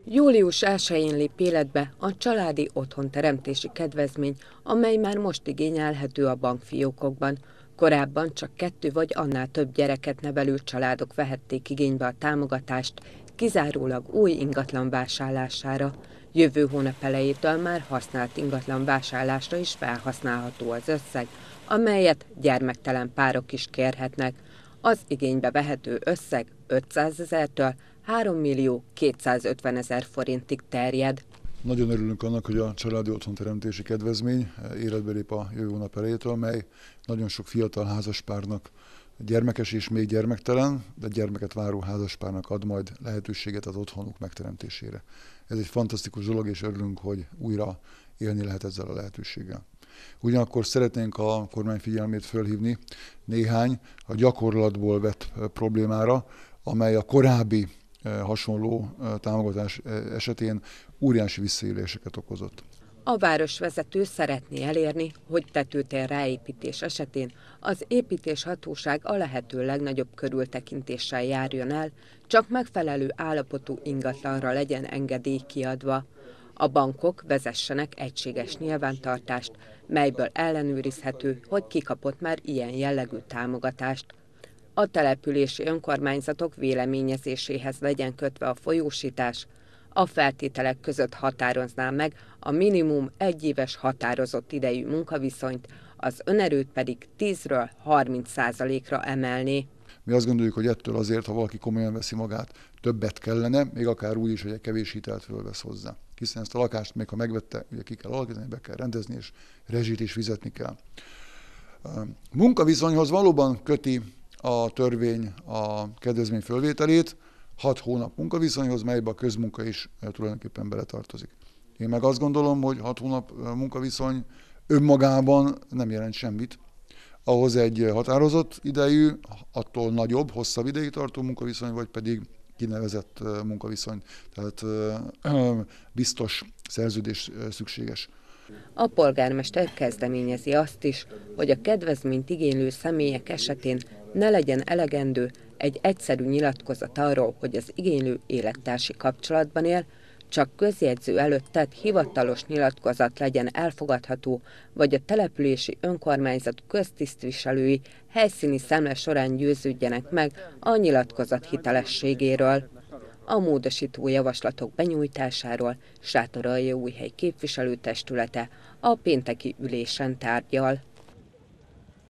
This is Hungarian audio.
Július 1-én lép életbe a családi otthonteremtési kedvezmény, amely már most igényelhető a bankfiókokban. Korábban csak 2 vagy annál több gyereket nevelő családok vehették igénybe a támogatást, kizárólag új ingatlan vásárlására. Jövő hónap elejétől már használt ingatlan vásárlásra is felhasználható az összeg, amelyet gyermektelen párok is kérhetnek. Az igénybe vehető összeg 500 000-től 3.250.000 forintig terjed. Nagyon örülünk annak, hogy a családi otthonteremtési kedvezmény életbe lép a jövő hónap elejétől, mely nagyon sok fiatal házaspárnak, gyermekes és még gyermektelen, de gyermeket váró házaspárnak ad majd lehetőséget az otthonuk megteremtésére. Ez egy fantasztikus dolog, és örülünk, hogy újra élni lehet ezzel a lehetőséggel. Ugyanakkor szeretnénk a kormány figyelmét fölhívni néhány a gyakorlatból vett problémára, amely a korábbi hasonló támogatás esetén óriási visszaéléseket okozott. A városvezető szeretné elérni, hogy tetőtér ráépítés esetén az építéshatóság a lehető legnagyobb körültekintéssel járjon el, csak megfelelő állapotú ingatlanra legyen engedély kiadva. A bankok vezessenek egységes nyilvántartást, melyből ellenőrizhető, hogy ki kapott már ilyen jellegű támogatást. A települési önkormányzatok véleményezéséhez legyen kötve a folyósítás, a feltételek között határozná meg a minimum 1 éves határozott idejű munkaviszonyt, az önerőt pedig 10-ről 30%-ra emelné. Mi azt gondoljuk, hogy ettől azért, ha valaki komolyan veszi magát, többet kellene, még akár úgy is, hogy egy kevés hitelt fölvesz hozzá. Hiszen ezt a lakást még ha megvette, ugye ki kell alakítani, be kell rendezni, és rezsit is fizetni kell. Munkaviszonyhoz valóban köti a törvény a kedvezmény fölvételét, 6 hónap munkaviszonyhoz, melybe a közmunka is tulajdonképpen beletartozik. Én meg azt gondolom, hogy 6 hónap munkaviszony önmagában nem jelent semmit. Ahhoz egy határozott idejű, attól nagyobb, hosszabb ideig tartó munkaviszony, vagy pedig kinevezett munkaviszony. Tehát biztos szerződés szükséges. A polgármester kezdeményezi azt is, hogy a kedvezményt igénylő személyek esetén ne legyen elegendő egy egyszerű nyilatkozat arról, hogy az igénylő élettársi kapcsolatban él, csak közjegyző előtt tett hivatalos nyilatkozat legyen elfogadható, vagy a települési önkormányzat köztisztviselői helyszíni szemle során győződjenek meg a nyilatkozat hitelességéről. A módosító javaslatok benyújtásáról Sátoraljaújhely képviselőtestülete a pénteki ülésen tárgyal.